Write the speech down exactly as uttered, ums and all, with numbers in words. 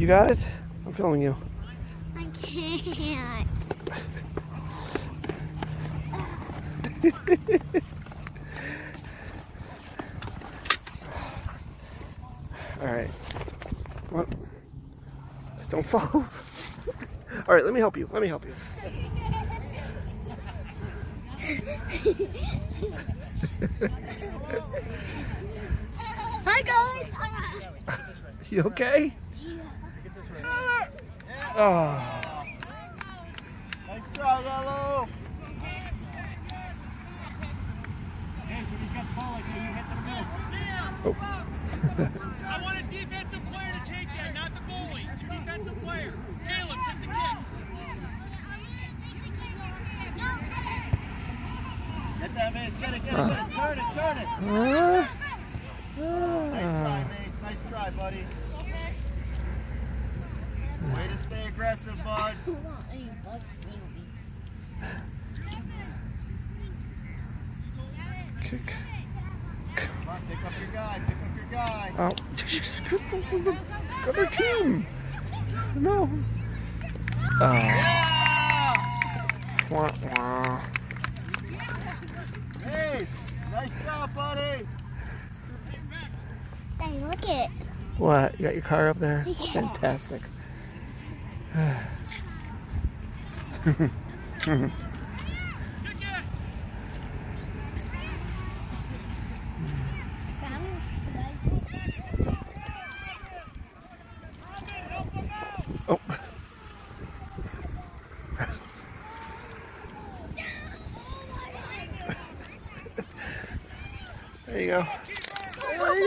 You got it? I'm filming you. I can't. All right. What? Don't fall. All right, let me help you. Let me help you. Hi guys. You okay? Oh. Nice try, Yellow. Okay, so he's got the ball like that. You hit to the middle. Oh. I want a defensive player to take that, not the goalie. The defensive player. Caleb, take the kick. Get that, Mace. Get it, get it, get it. Turn it, turn it. Uh, Nice try, Mace. Nice try, buddy. Way to stay aggressive, bud. Kick. Come on, pick up your guy. Pick up your guy. Oh. Other team. No. Oh. Yeah! Wah, wah. Mace, nice job, buddy. Hey, look it. What? You got your car up there? Yeah. Fantastic. Oh. There you go. There you